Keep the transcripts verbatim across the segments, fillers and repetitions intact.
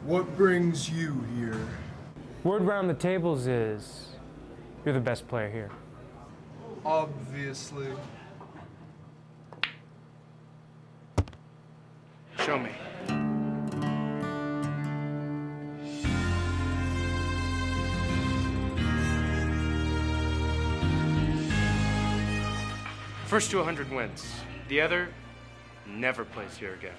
What brings you here? Word round the tables is you're the best player here. Obviously. Show me. First to one hundred wins. The other never plays here again.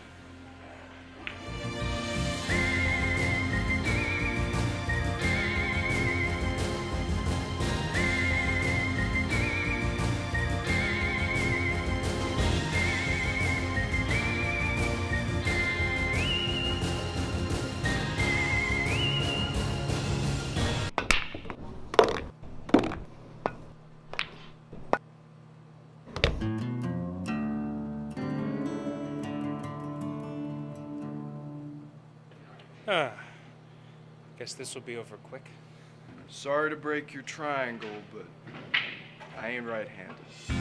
Ah, guess this will be over quick. Sorry to break your triangle, but I ain't right-handed.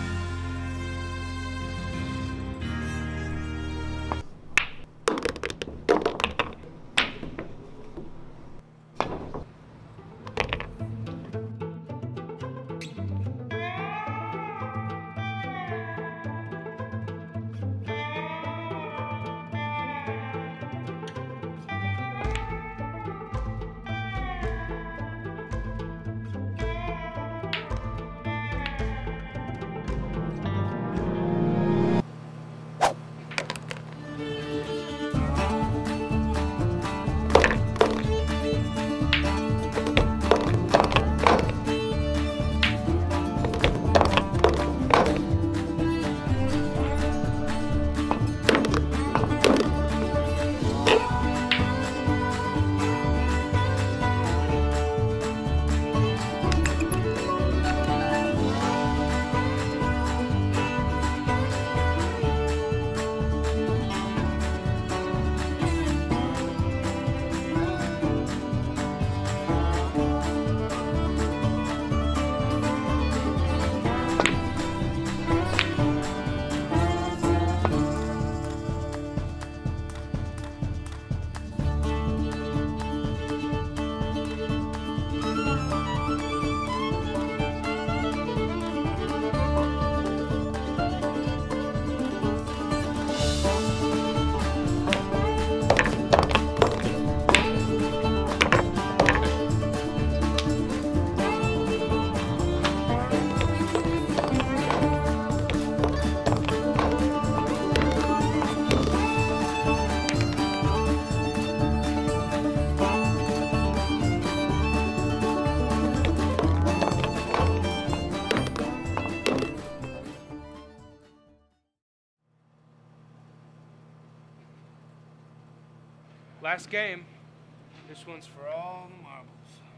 Last game. This one's for all the marbles.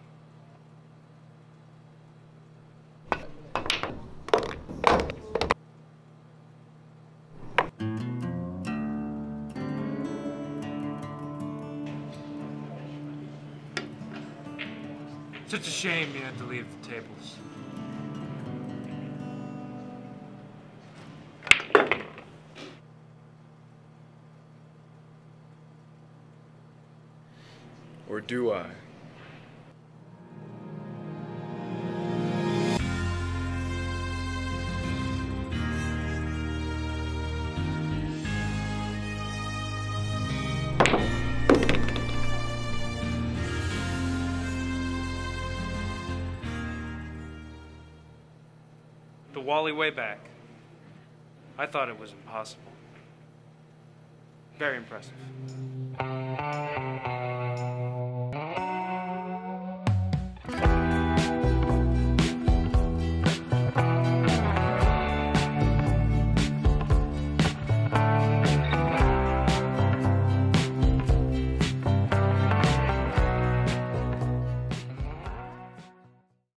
Such a shame you had to leave the tables. Or do I? The Wally way back. I thought it was impossible. Very impressive.